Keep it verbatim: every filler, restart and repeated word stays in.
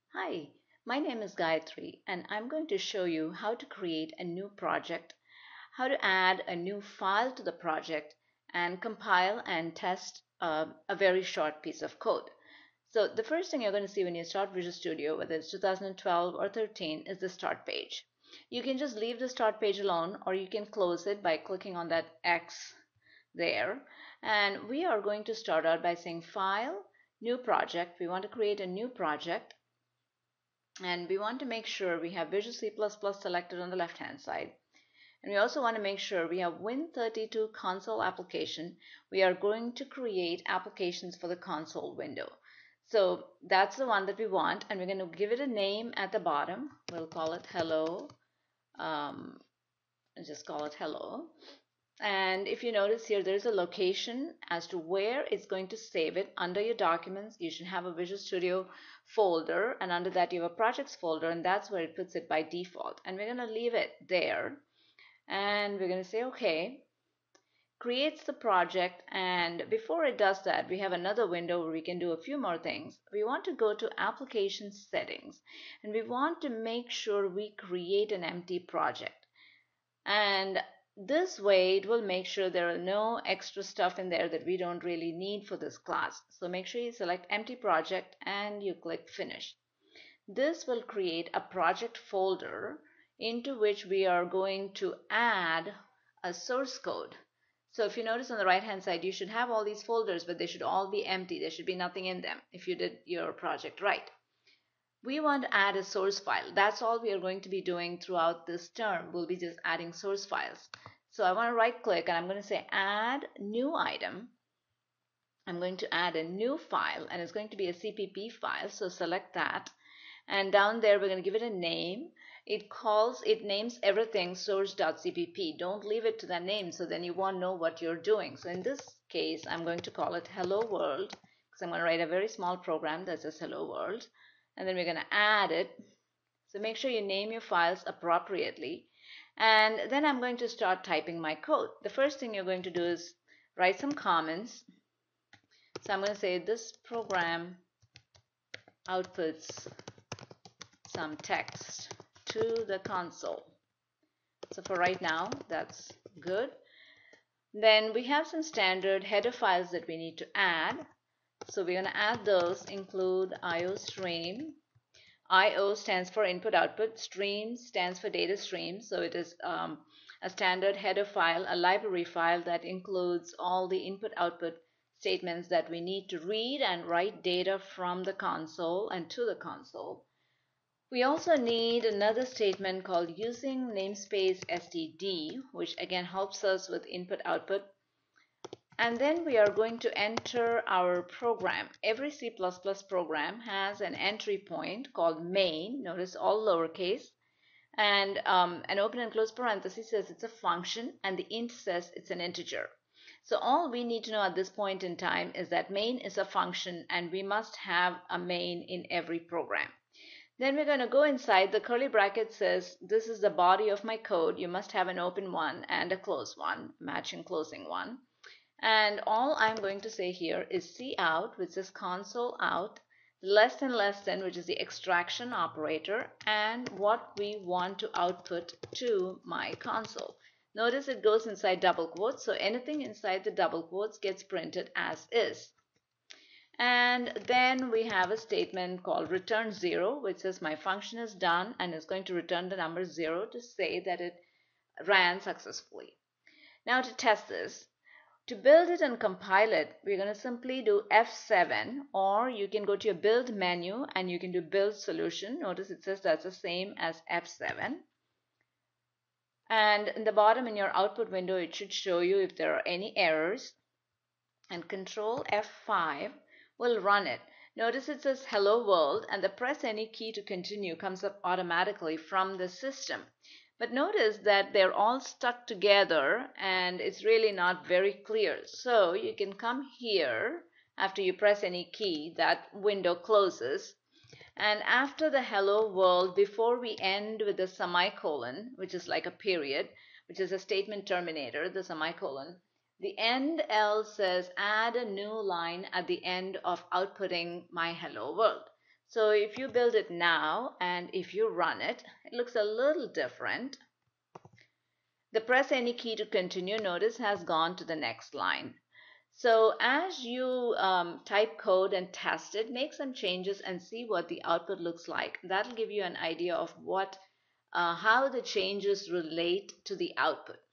Hi, my name is Gayatri and I'm going to show you how to create a new project, how to add a new file to the project, and compile and test uh, a very short piece of code. So the first thing you're going to see when you start Visual Studio, whether it's two thousand twelve or thirteen, is the start page. You can just leave the start page alone, or you can close it by clicking on that X there. And we are going to start out by saying File, New Project. We want to create a new project. And we want to make sure we have Visual C plus plus selected on the left hand side. And we also want to make sure we have Win thirty-two console application. We are going to create applications for the console window. So that's the one that we want, and we're going to give it a name at the bottom. We'll call it hello. Um, and just call it hello. And if you notice here, there's a location as to where it's going to save it. Under your documents, you should have a Visual Studio folder, and under that you have a projects folder, and that's where it puts it by default. And we're going to leave it there, and we're going to say okay. Creates the project, and before it does that, we have another window where we can do a few more things. We want to go to application settings, and we want to make sure we create an empty project. And this way it will make sure there are no extra stuff in there that we don't really need for this class. So make sure you select empty project and you click finish. This will create a project folder into which we are going to add a source code. So if you notice on the right hand side, you should have all these folders, but they should all be empty. There should be nothing in them if you did your project right. We want to add a source file. That's all we are going to be doing throughout this term. We'll be just adding source files. So I want to right click and I'm going to say add new item. I'm going to add a new file, and it's going to be a C P P file. So select that. And down there, we're going to give it a name. It calls, it names everything source.cpp. Don't leave it to that name, so then you won't know what you're doing. So in this case, I'm going to call it hello world, because I'm going to write a very small program that says hello world. And then we're going to add it. So make sure you name your files appropriately. And then I'm going to start typing my code. The first thing you're going to do is write some comments. So I'm going to say this program outputs some text to the console. So for right now, that's good. Then we have some standard header files that we need to add. So we're going to add those, include iostream. I O stands for input output, stream stands for data stream. So it is um, a standard header file, a library file that includes all the input output statements that we need to read and write data from the console and to the console. We also need another statement called using namespace std, which again helps us with input output. And then we are going to enter our program. Every C plus plus program has an entry point called main. Notice all lowercase. And um, an open and close parenthesis says it's a function, and the int says it's an integer. So all we need to know at this point in time is that main is a function, and we must have a main in every program. Then we're going to go inside. The curly bracket says this is the body of my code. You must have an open one and a closed one, matching closing one. And all I'm going to say here is cout, which is console out, less than less than, which is the extraction operator, and what we want to output to my console. Notice it goes inside double quotes, so anything inside the double quotes gets printed as is. And then we have a statement called return zero, which says my function is done and is going to return the number zero to say that it ran successfully. Now to test this, to build it and compile it, we're going to simply do F seven, or you can go to your build menu and you can do build solution. Notice it says that's the same as F seven. And in the bottom in your output window, it should show you if there are any errors. And control F five will run it. Notice it says hello world, and the press any key to continue comes up automatically from the system. But notice that they're all stuck together and it's really not very clear. So you can come here after you press any key, that window closes. And after the hello world, before we end with the semicolon, which is like a period, which is a statement terminator, the semicolon, the end L says add a new line at the end of outputting my hello world. So if you build it now and if you run it, it looks a little different. The press any key to continue notice has gone to the next line. So as you um, type code and test it, make some changes and see what the output looks like. That'll give you an idea of what, uh, how the changes relate to the output.